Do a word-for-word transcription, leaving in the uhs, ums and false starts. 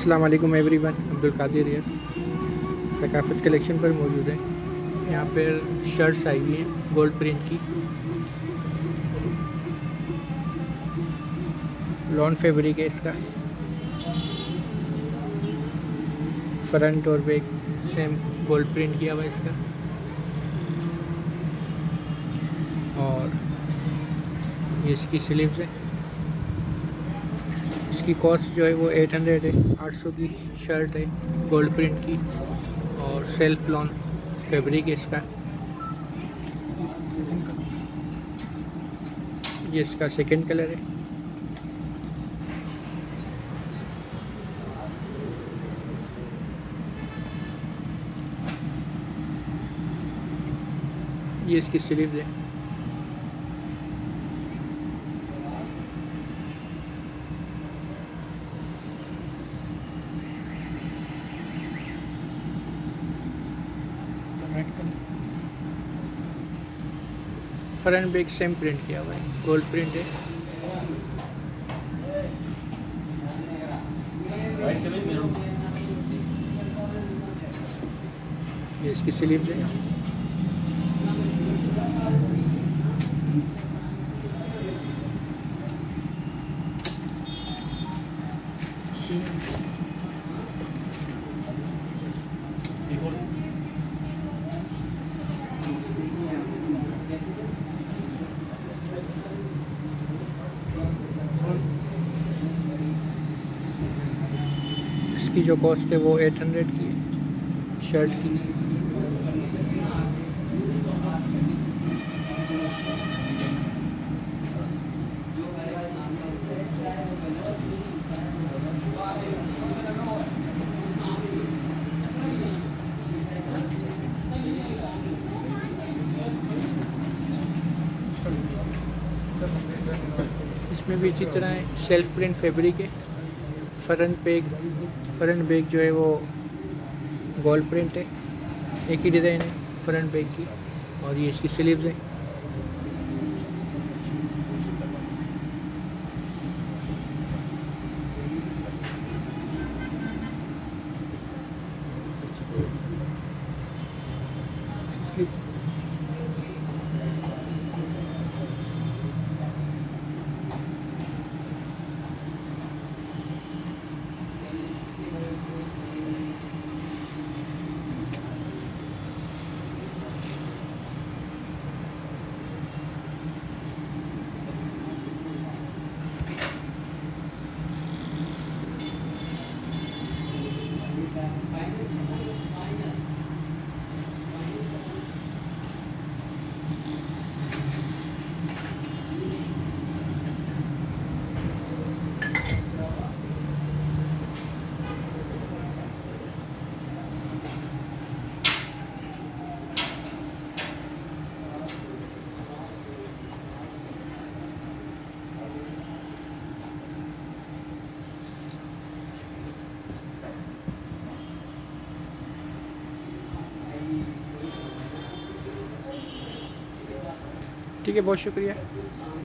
अस्सलाम वालेकुम एवरीवन, अब्दुल कादिर है। सकाफत कलेक्शन पर मौजूद है। यहाँ पर शर्ट्स आई हुई हैं गोल्ड प्रिंट की, लॉन फैब्रिक है इसका। फ्रंट और बैक सेम गोल्ड प्रिंट किया हुआ है इसका। और ये इसकी स्लीव्स है। इसकी कॉस्ट जो है वो आठ सौ है, आठ सौ की शर्ट है गोल्ड प्रिंट की और सेल्फ लॉन फैब्रिक है इसका। ये इसका सेकंड कलर है। ये इसकी स्लीव्स है। फ्रंट बैक सेम प्रिंट किया हुआ है, गोल्ड प्रिंट है। ये इसकी स्लीव्स है। इसकी जो कॉस्ट है वो आठ सौ की है शर्ट की। इसमें भी इसी तरह सेल्फ प्रिंट फैब्रिक है। फ्रंट बैग फ्रंट बैग जो है वो गोल्ड प्रिंट है। एक ही डिज़ाइन है फ्रंट बैग की। और ये इसकी स्लीव्स है। स्लीव्स ठीक है, बहुत शुक्रिया।